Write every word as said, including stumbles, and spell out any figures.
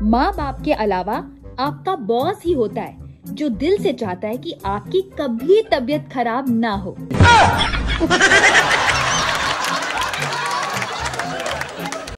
माँ बाप के अलावा आपका बॉस ही होता है जो दिल से चाहता है कि आपकी कभी तबीयत खराब ना हो।